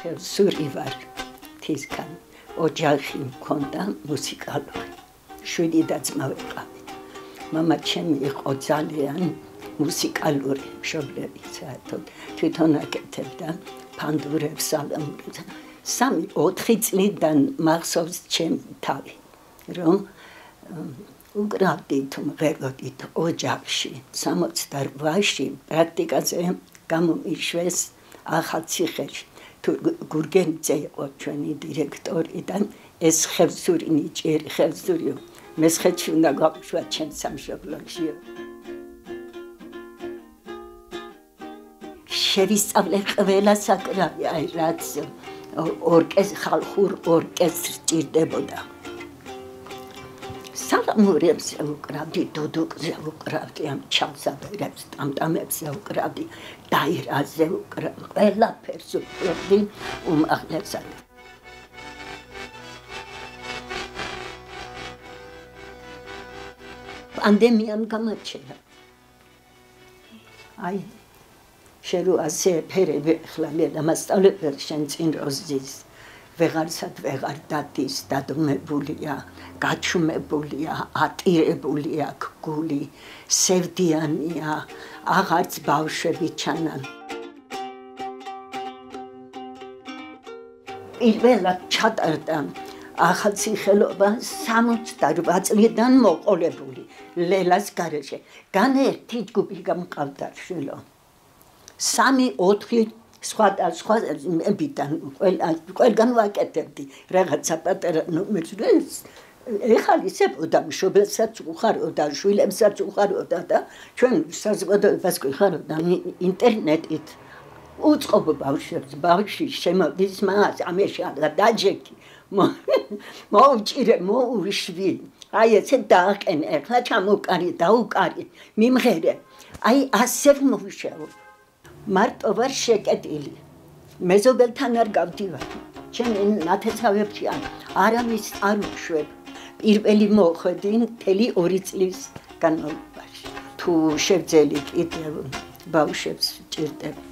ხევსური ვარ თისგან ოჯახი მქონდა მუსიკალური 7 და-ძმა ვიყავით მამა ჩემი იყო ძალიან მუსიკალური მშობლები საერთოდ თვითონ აკეთებდა ფანდურებს სალამურებს 3-4 წლიდან მახსოვს ჩემი თავი რომ უკრავდით მღეროდით ოჯახში 68-ში პრაქტიკაზე გამომიშვეს ახალციხეში თუ გურგენიძე იყო ჩვენი დირექტორი და ეს ხევსური ნიჭიერი ხევსურიო მესხეთში უნდა გავუშვა ჩემ სამშობლოში შევისწავლე ყველა საკრავი აი რაც ხალხურ ორკესტრს ჭირდებოდა სალამურებს უკრავდი დუდუკზე უკრავდი ამ ჩალსაბერებს ტამტამებზე უკრავდი დაირაზე უკრავდი ყველაფერს უკრავდი უმაღლესად პანდემიამ გამოჩერა აი შერო ასე ფერები ხლა მე დამასწავლებელი შენ წინ როზის ვეღარსად ვეღარ დადის დადუმებულია გაჩუმებულია ატირებულია გული სევდიანია აღარც ბავშვები ჩანან პირველად ჩატარდა ახალციხელობა 68 წლიდან მოყოლებული ლელას გარეშე განერთი ჯგუფი გამყავდა შვილო 3-4 სხვა მებიდან ყველგან ვაკეთებდი რაღაცა პატარა ნომერს ეხლა ისე და მშობელსაც უხაროდა შვილებსაც უხაროდა და ჩვენ საზოგადოებას გვიხაროდა ინტერნეტით უწყობ ბავშვებს ბავშვი შემოდის მას ამეში დაჯექი მოუჭირე მოუშვი აი ესე დააყენე ეხლა ჩამოკარი დაუკარი მიმღერე აი ასე მოვშევ მარტო ვარ შეკეტილი მეზობელთან არ გავდივარ ჩემი ნათესავებში არავის არ უშვებ პირველი მოხვედი მთელი 2 წლის განმავლობაში თუ შევძელი კიდევ ბავშვებს ჭირდება